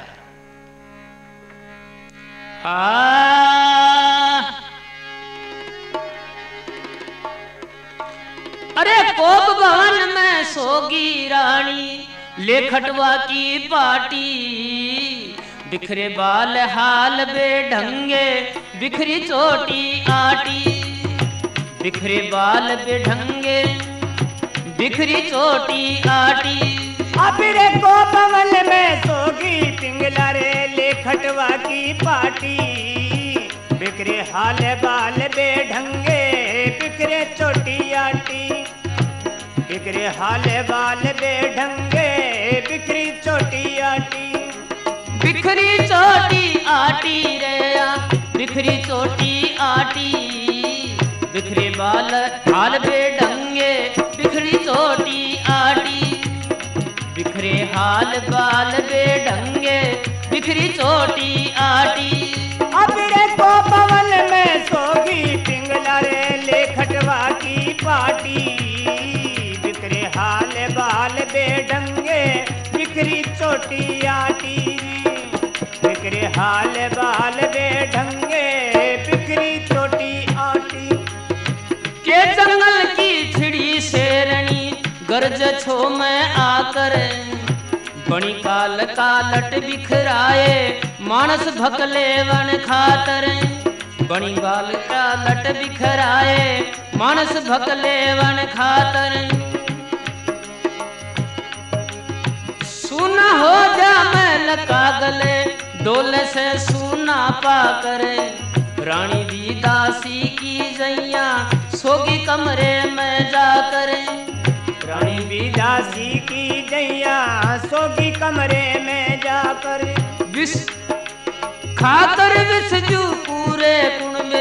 अरे कोप भवन में सोगी रानी ले खटवा की पार्टी। बिखरे बाल हाल बेढंगे बिखरी चोटी आटी। बिखरे बाल बेढंगे बिखरी चोटी आटी। अबरे को भवन में सोगी पिंगला रे ले खटवा की पार्टी। बिखरे हाल बाल बेढंगे बिखरे चोटी आटी। बिखरे हाल बाल बेढंगे बिखरी चोटी आटी। बिखरी चोटी आटी रे बिखरी चोटी आटी। बिखरे बाल हाल बेढंगे बिखरी चोटी आटी। बिखरे हाल बाल बेढंगे बिखरी चोटी आटी। अबरे को भवन में सोगी पिंगला रे ले खटवा की पार्टी। बिखरे हाल बाल बेढंगे बिखरी चोटी आटी। बिखरे हाल बाल बेढंगे बिखरी चोटी आटी। के जंगल की छिड़ी शेरनी गर्ज छो में आकर। बणी काल कालट बिखराए मानस भकले वन खातर। बणी काल कालट बिखराए मानस भकले वन खातर। सुना हो जा मैल कागले डोले से सुना पाकर। रानी भी दासी की जैया सोगी कमरे में जाकर। रानी भी दासी की जैया सोगी कमरे में जाकर। खाकर विसजू पूरे कुणबे,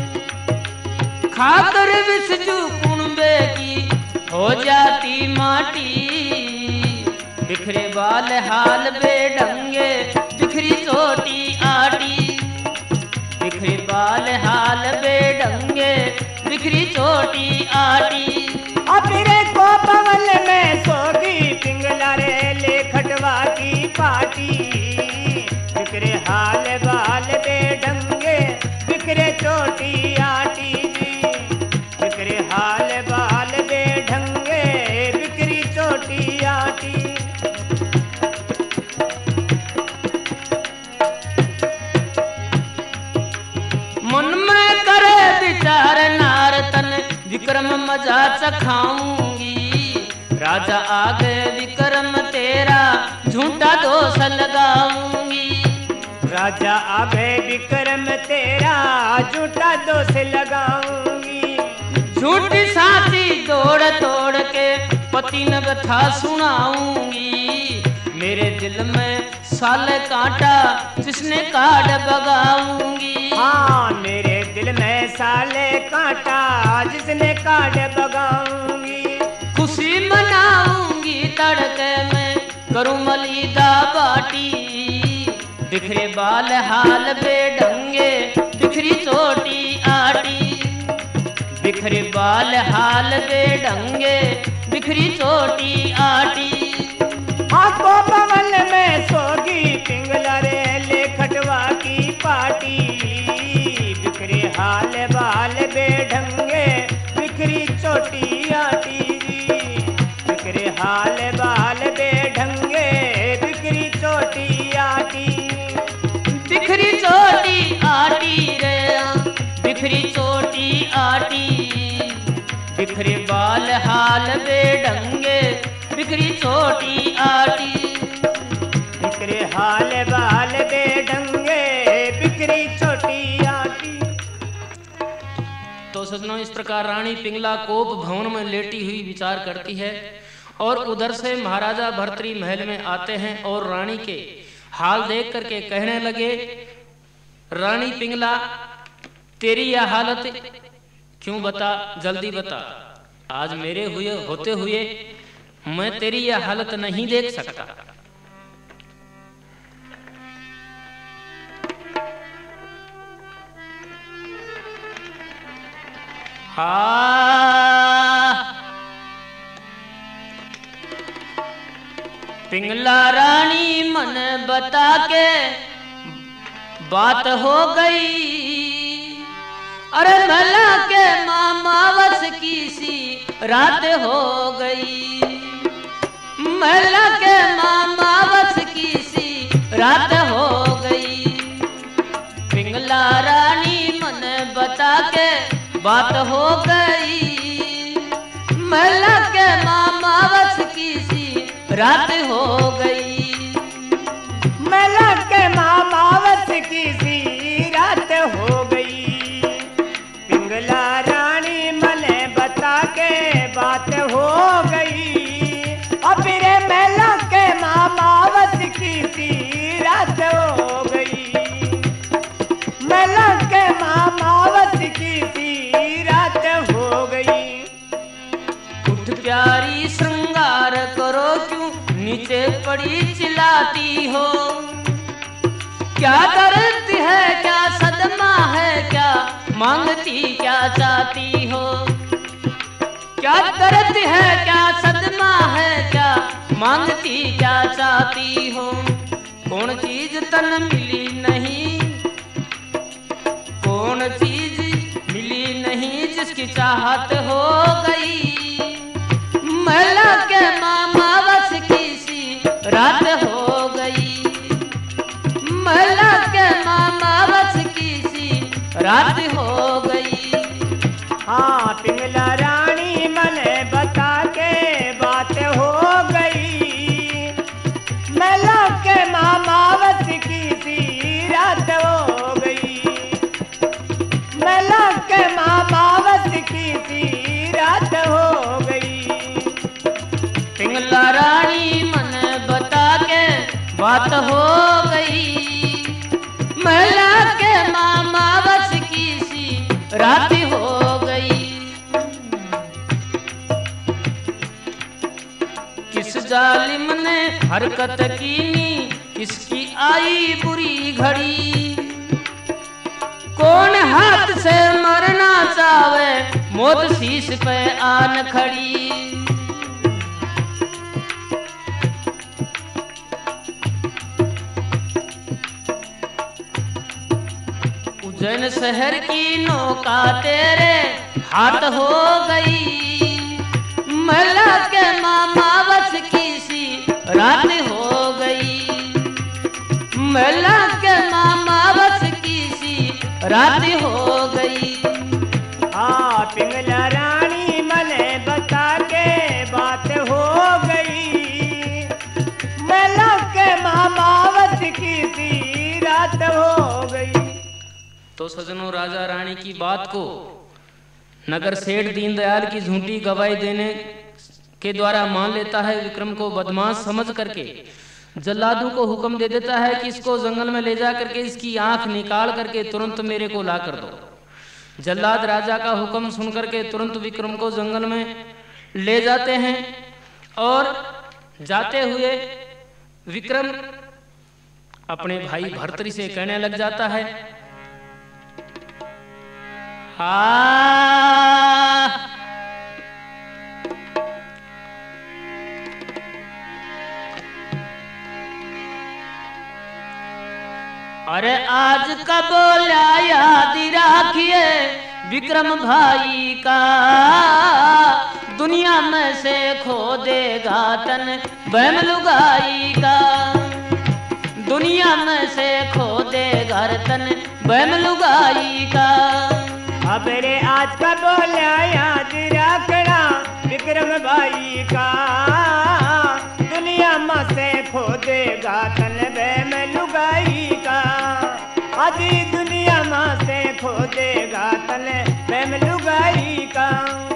खाकर विसजू कुणबे की हो जाती माटी। बिखरे बाल हाल बेढंगे बिखरी चोटी आटी, बिखरे बाल हाल बेढंगे बिखरी चोटी आटी। अबरे को बगल में सोगी पिंगला रे ले खटवा की पाटी। बिखरे हाल बाल बेढंगे बिखरे चोटी आटी जी, बिखरे हाल बाल बेढंगे बिखरी चोटी आटी। मन में करे विचार नारतन विक्रम मजा चखाऊंगी। राजा आगे विक्रम तेरा झूठा दोष लगाऊंगी। राजा आगे विक्रम तेरा झूठा दोष लगाऊंगी। झूठी साथी दौड़ तोड़ के पति न व्यथा सुनाऊंगी। मेरे दिल में साले कांटा जिसने काट बगाऊंगी। हाँ मेरे दिल में साले कांटा जिसने काट बगाऊंगी। खुशी मनाऊंगी तड़के में करूं मलीदा बाटी। बिखरे बाल हाल बेढंगे बिखरी चोटी आटी, बिखरे बाल हाल बेढंगे बिखरी चोटी आटी। आको बगल में सोगी पिंगला रे ले खटवा की पाटी। बिखरे हाल बाल बेढंगे बिखरी चोटी आटी जी, बिखरे हाल बाल बेढंगे बिखरी चोटी आटी। बिखरी चोटी आटी रे बिखरी चोटी आटी, बिखरे बाल हाल बेढंगे बिखरी चोटी आटी। बिखरे हाल बाल बेढंगे बिखरी चोटी आटी। तो सजनों इस प्रकार रानी पिंगला कोप भवन में लेटी हुई विचार करती है और उधर से महाराजा भर्तरी महल में आते हैं और रानी के हाल देख करके कहने लगे, रानी पिंगला तेरी यह हालत क्यों, बता जल्दी बता। आज मेरे होते हुए मैं तेरी यह हालत नहीं देख सकता। पिंगला रानी मन बता के बात हो गई। अरे भला के मामावस की सी रात हो गई, भला के मामावस की सी रात हो गई। पिंगला रानी मन बता के बात हो गई, भला के मामावस की सी रात हो गई। मला के मामावस की सी रात हो गई। पिंगला रानी मने बता के बात हो गई। अब रे मला के मामावस की सी रात हो गई। मला के मामावस की सी रात हो गई। उठ प्यारी श्रृंगार करो क्यों नीचे पड़ी चिल्लाती हो। क्या दर्द है क्या सदमा है क्या मांगती क्या चाहती हो। क्या दर्द है क्या सदमा है क्या मांगती क्या चाहती हो। कौन चीज तन मिली नहीं, कौन चीज मिली नहीं जिसकी चाहत हो गई। मला के मामावस की सी रात हो गई, मला के मामावस की सी रात हो गई। हाँ पिंगला रानी मने बता के बात हो गई। मला के मामावस की सी रात हो गई। मला के मामावस की सी रात हो गई। पिंगला रानी मन बता के बात हो गई, मला रात हो गई। किस जालिम ने हरकत कीनी, किसकी आई बुरी घड़ी। कौन हाथ से मरना चावे, मौत शीश पे आन खड़ी। उज्जैन शहर की नौका तेरे हाथ हो गई। मला के मामावस की सी रात हो गई। मला के मामावस की सी रात हो गई। पिंगला रानी मने बता के बात हो गई। मला के मामावस की सी रात हो गई। तो सजनों, राजा रानी की बात को नगर सेठ दीनदयाल की झूठी गवाही देने के द्वारा मान लेता है। विक्रम को बदमाश समझ करके जल्लादों को हुक्म दे देता है कि इसको जंगल में ले जा करके इसकी आंख निकाल करके तुरंत मेरे को ला कर दो। जल्लाद राजा का हुक्म सुन करके तुरंत विक्रम को जंगल में ले जाते हैं और जाते हुए विक्रम अपने भाई भर्तृ से कहने लग जाता है, अरे आज का बोला याद राखिए विक्रम भाई का। दुनिया में से खो देगा तन बहम लुगाई का। दुनिया में से खो देगा तन बहम लुगाई का। अब रे आज का बोला याद रखना विक्रम भाई का। दुनिया में से खो देगा तन बहम लुगाई का। आज दुनिया में से खो देगा तन बहम लुगाई का।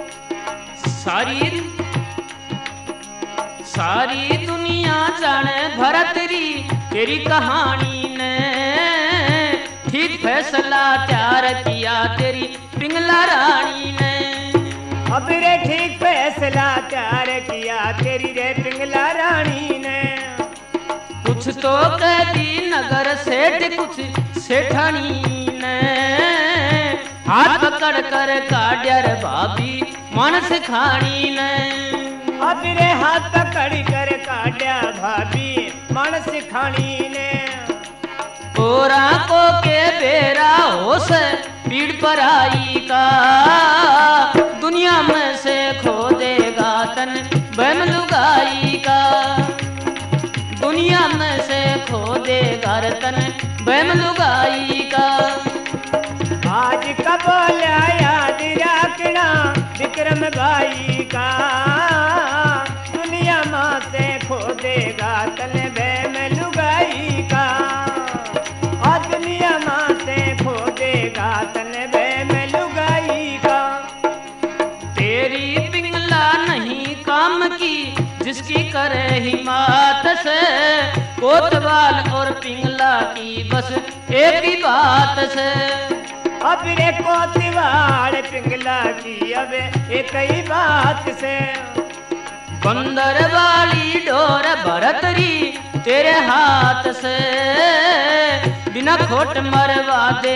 सारी दुनिया जाने भरतरी तेरी कहानी ने। ठीक फैसला तैयार किया तेरी पिंगला रानी ने। अब रे ठीक फैसला तैयार किया तेरी रे पिंगला रानी ने। कुछ तो कहती नगर सेठ कुछ सेठानी ने। हाथ पकड़ कर काड्यर भाभी मानस खानी ने। अब रे हाथ पकड़ कर काड्या भाभी मानस खानी ने। कोरा को के बेरा होश पीड़ पर आई का। दुनिया में से खो देगा तन बहम लुगाई का। दुनिया में से खो देगा तन बहम लुगाई का। आज का बोला याद रखना विक्रम भाई का। दुनिया में से खो देगा तन बहम लुगाई का। और दुनिया में से खो देगा तन बहम लुगाई का। तेरी पिंगला नहीं काम की जिसकी करे हिम्मत से। कोतवाल और पिंगला की बस एक ही बात से। अब रे कोतवाल पिंगला की अब एक ही बात से। बंदर वाली डोर भरतरी तेरे हाथ से। बिना खोट मरवा दे,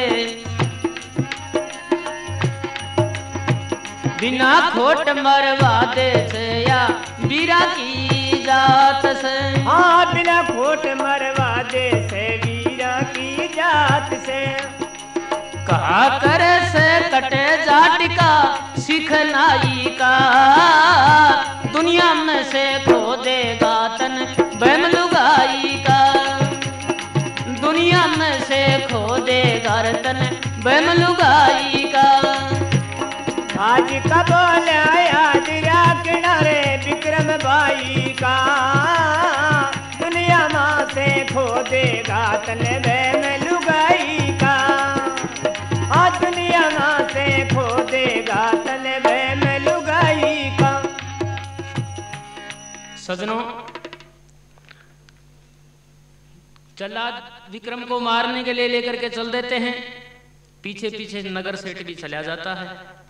बिना खोट मरवा दे से या वीरा की जात से। हाँ, बिना खोट मरवा दे से वीरा की जात से। कहा करे से कटे जाट का सिखनाई का। दुनिया में से खो देगा तन बहम लुगाई का। दुनिया में से खो देगा तन बहम लुगाई का। आज का बोला याद रखना रे विक्रम भाई का। दुनिया में से खो देगा तन बहम लुगाई का। आज दुनिया में से खो देगा तन बहम लुगाई का। सजनों, जल्लाद विक्रम को मारने के लिए लेकर के चल देते हैं। पीछे पीछे नगर सेठ भी चला जाता है।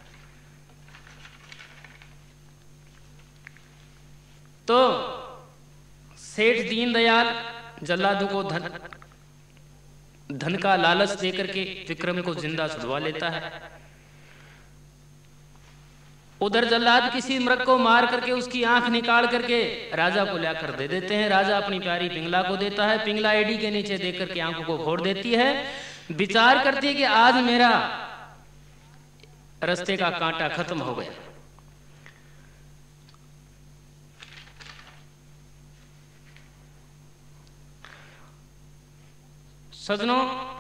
तो सेठ दीनदयाल जल्लादों को धन का लालच देकर के विक्रम को जिंदा छुड़वा लेता है। उधर जल्लाद किसी मृग को मार करके उसकी आंख निकाल करके राजा को लाकर दे देते हैं। राजा अपनी प्यारी पिंगला को देता है। पिंगला एडी के नीचे देख करके आंखों को फोड़ देती है। विचार करती है कि आज मेरा रास्ते का कांटा खत्म हो गया। सजनों,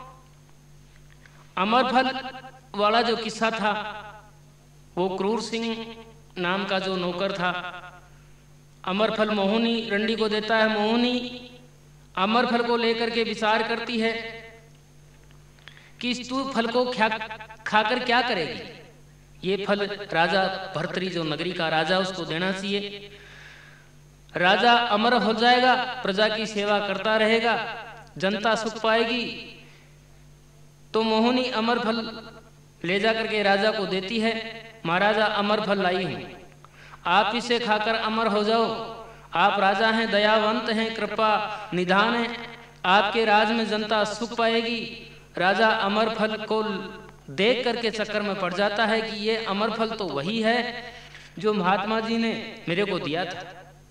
अमरफल वाला जो किस्सा था, वो क्रूर सिंह नाम का जो नौकर था, अमरफल मोहिनी रंडी को देता है। मोहिनी अमरफल को लेकर के विचार करती है कि तू फल को खाकर क्या करेगी। ये फल राजा भर्तरी जो नगरी का राजा उसको देना चाहिए। राजा अमर हो जाएगा, प्रजा की सेवा करता रहेगा, जनता सुख पाएगी। तो मोहिनी अमर फल ले जाकर के राजा को देती है। महाराजा अमर फल लाई हूं, आप इसे खाकर अमर हो जाओ। आप राजा हैं, दयावंत हैं, कृपा निधान हैं, आपके राज में जनता सुख पाएगी। राजा अमर फल को देख करके चक्कर में पड़ जाता है कि ये अमर फल तो वही है जो महात्मा जी ने मेरे को दिया था।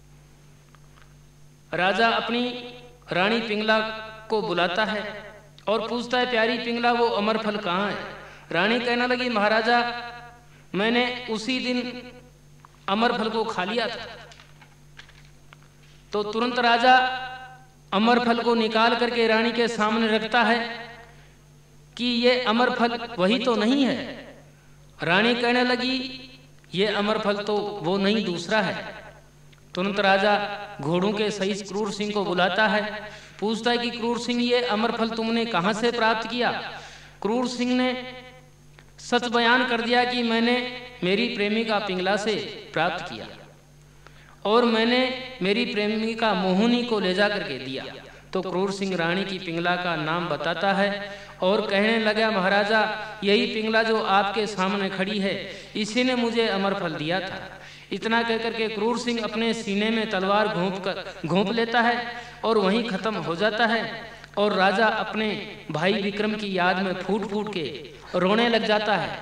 राजा अपनी रानी पिंगला को बुलाता है और पूछता है, प्यारी पिंगला वो अमर फल कहाँ है। रानी कहने लगी, महाराजा मैंने उसी दिन अमर फल को खा लिया था। तो तुरंत राजा अमर फल को निकाल करके रानी के सामने रखता है कि ये अमर फल वही तो नहीं है। रानी कहने लगी, ये अमर फल तो वो नहीं, दूसरा है। तुरंत राजा घोड़ों के सही क्रूर सिंह को बुलाता है, पूछता है कि क्रूर सिंह ये अमर फल तुमने कहां से प्राप्त किया। क्रूर सिंह ने सच बयान कर दिया कि मैंने मेरी प्रेमिका पिंगला से प्राप्त किया और मैंने मेरी प्रेमिका मोहिनी को ले जा करके दिया। तो क्रूर सिंह रानी की पिंगला का नाम बताता है और कहने लगा, महाराजा यही पिंगला जो आपके सामने खड़ी है, इसी ने मुझे अमर फल दिया था। इतना कहकर के क्रूर सिंह अपने सीने में तलवार घोंप लेता है और वहीं खत्म हो जाता है। और राजा अपने भाई विक्रम की याद में फूट फूट के रोने लग जाता है।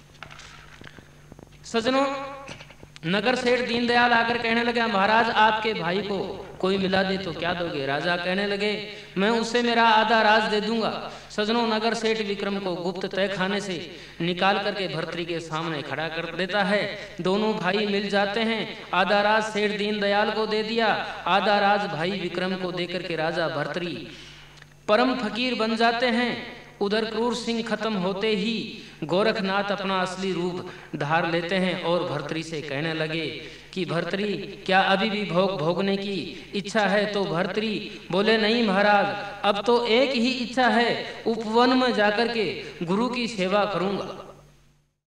सजनों, नगर सेठ दीनदयाल आकर कहने लगा, महाराज आपके भाई को कोई मिला दे तो क्या दोगे। राजा कहने लगे, मैं उसे मेरा आधा राज दे दूंगा। सजनों, नगर सेठ विक्रम को गुप्त तय खाने से निकाल करके भर्तरी के सामने खड़ा कर देता है। दोनों भाई मिल जाते हैं। आधा राज सेठ दीनदयाल को दे दिया, आधा राज भाई विक्रम को देकर के राजा भर्तरी परम फकीर बन जाते हैं। उधर क्रूर सिंह खत्म होते ही गोरखनाथ अपना असली रूप धार लेते हैं और भर्तरी से कहने लगे कि भर्तरी क्या अभी भी भोग भोगने की इच्छा है। तो भर्तरी बोले, नहीं महाराज, अब तो एक ही इच्छा है, उपवन में जाकर के गुरु की सेवा करूंगा।